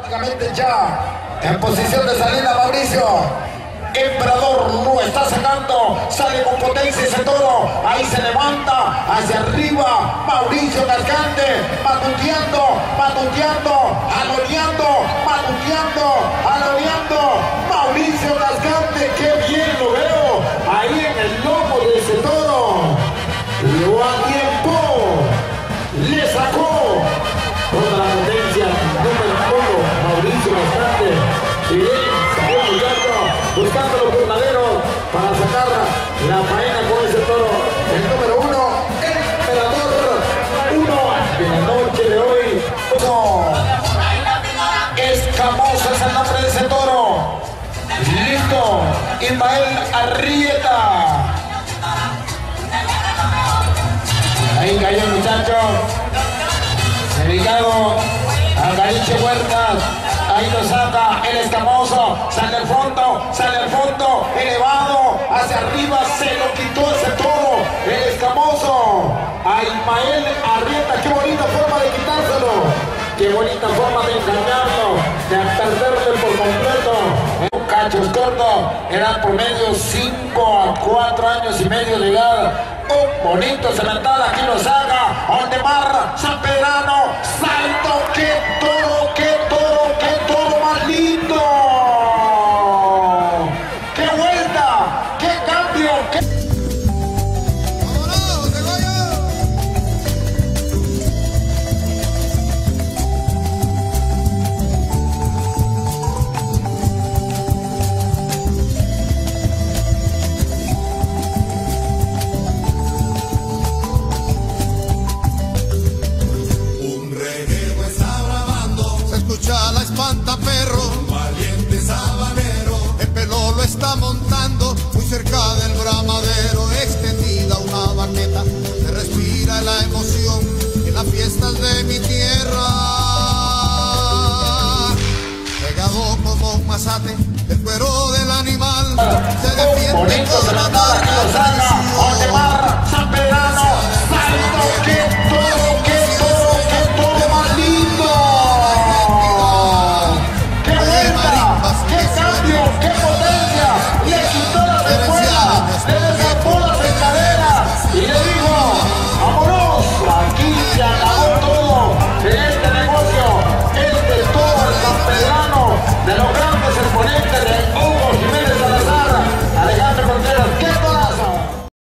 Prácticamente ya en posición de salida Mauricio. Emperador lo está sacando, sale con potencia ese toro, ahí se levanta hacia arriba Mauricio Cascante, matuteando, aloneando, Mauricio Cascante, qué bien lo veo, ahí en el lomo de ese toro, lo atiempó, le sacó, toda la potencia, número 1, Mauricio Cascante, y bien, salió buscando los tornaderos para sacar la faena con ese toro. El número 1, Emperador 1 de la noche de hoy. Escamoso es el nombre de ese toro. Listo, Ismael Arrieta. Ahí cayó el muchacho. Dedicado a Gariche Huertas. Ahí lo saca el escamoso, sale al fondo, elevado, hacia arriba, se lo quitó ese toro, el escamoso, a Ismael Arrieta, qué bonita forma de quitárselo, qué bonita forma de engañarlo, de perderle por completo. Cachos cortos, eran promedio 5 a 4 años y medio de edad, un bonito cemental, aquí lo saca, Ondemar, San Pedrano, salto, qué toro más lindo, qué vuelta, qué cambio, qué... La espantaperro, valiente sabanero, el pelo lo está montando muy cerca del bramadero, extendida una banqueta, se respira la emoción en las fiestas de mi tierra, pegado como un mazate, el cuero del animal se defiende con la garra.